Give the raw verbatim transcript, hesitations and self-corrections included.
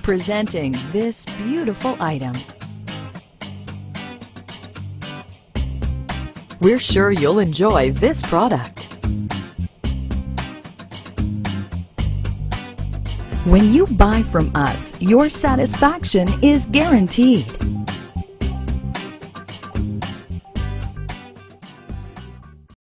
Presenting this beautiful item. We're sure you'll enjoy this product. When you buy from us, your satisfaction is guaranteed.